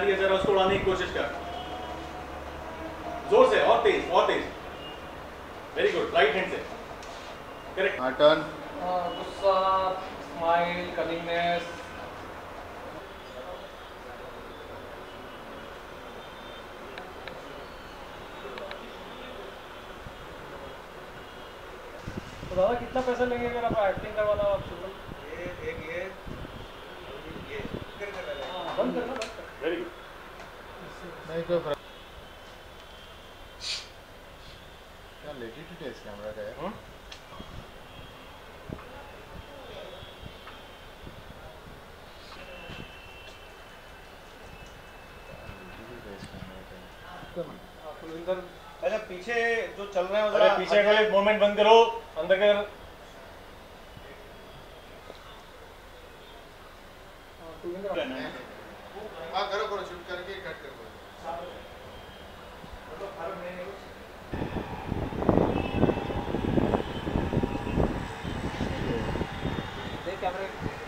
जरा उसको उड़ाने की कोशिश कर, जोर से, और तेज, और तेज। वेरी गुड, राइट हैंड से। करेक्ट। टर्न। गुस्सा, स्माइल, कनिंगनेस। तो दादा कितना पैसा लेंगे अगर आप एक्टिंग करवाना आप शुरू? ये बंद करना। Very good. नहीं कोई फर्क। क्या लेटीट्यूड है इस कैमरा का यार। अच्छा पीछे जो चल रहा है, अरे पीछे का मूवमेंट बंद करो, अंदर कर। हाँ करो करो, शूट करके कट करो। देख कैमरे।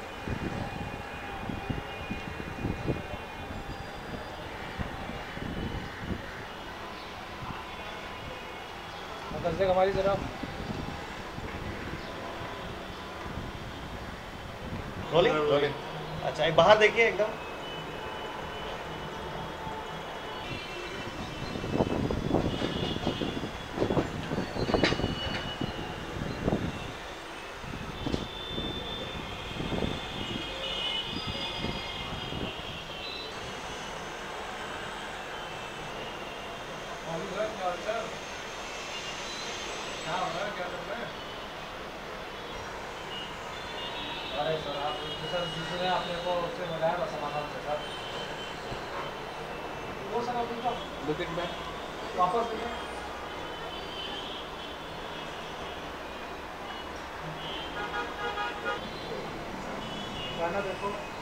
देख हमारी जरा रोलिंग रोलिंग। अच्छा एक बाहर देखिए एकदम। अरे सर आप सर जिसने आपने को उससे मिलाया था समाधान से सर, वो सर आप उनका लुक इट बैक। वापस देखिए। गाना देखो।